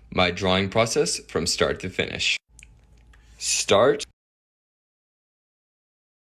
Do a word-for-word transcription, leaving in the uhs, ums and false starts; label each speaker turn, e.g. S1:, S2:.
S1: my drawing process from start to finish. Start